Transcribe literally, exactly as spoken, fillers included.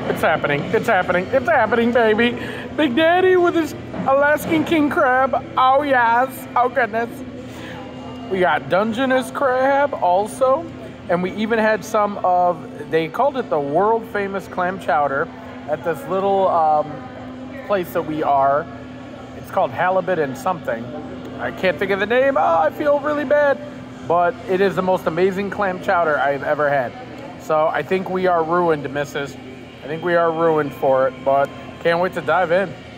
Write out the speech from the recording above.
It's happening. It's happening. It's happening, baby. Big Daddy with his Alaskan king crab. Oh, yes. Oh, goodness. We got Dungeness crab also. And we even had some of, they called it the world famous clam chowder at this little um, place that we are. It's called Halibut and something. I can't think of the name. Oh, I feel really bad. But it is the most amazing clam chowder I've ever had. So I think we are ruined, missus I think we are ruined for it, but can't wait to dive in.